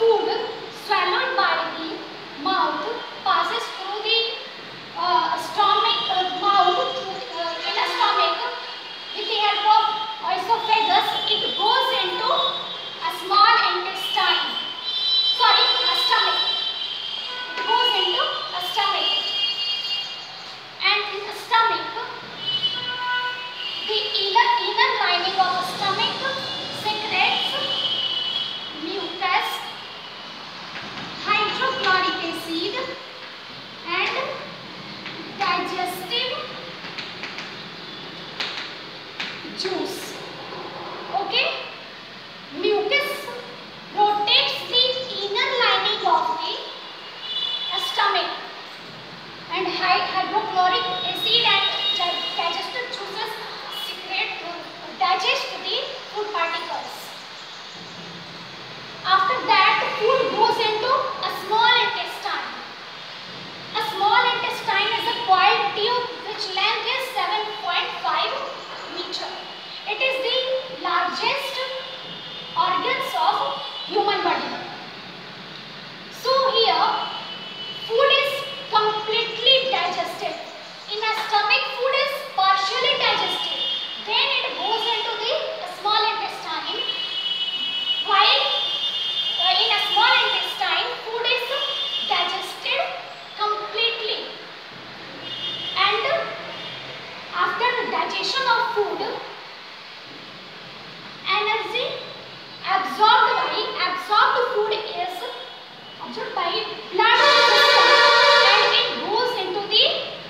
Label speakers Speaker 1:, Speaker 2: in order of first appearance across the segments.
Speaker 1: food swallowed by the mouth passes through the stomach, mouth in a stomach with the help of esophagus. It goes into a small intestine. Sorry, a stomach. It goes into a stomach, and in the stomach, the inner lining of the stomach secretes mucus, hydrochloric acid, and digestive juice. Okay? Mucus protects the inner lining of the stomach, and hydrochloric acid and digestive juices digest the food particles. After that, the food goes into a small intestine. A small intestine is a coiled tube which length is 7.5 meter. It is the largest organs of human body. So here, food is completely digested. In a stomach, food is partially digested. Then it goes into the small intestine. While in a small intestine, food is digested completely. And after the digestion of food, energy absorbed food is absorbed by blood system, and it goes into the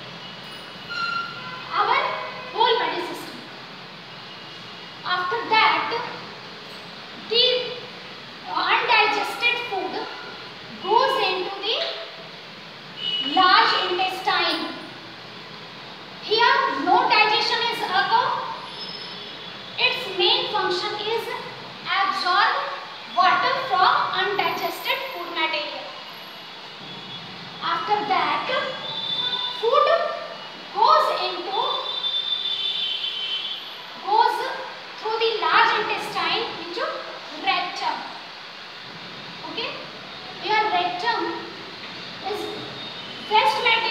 Speaker 1: our whole body system. After that, the undigested food goes into the large intestine. Here no digestion is occur. Its main function is absorb water from undigested food material. After that, food goes through the large intestine into rectum. Okay? Here rectum is waste material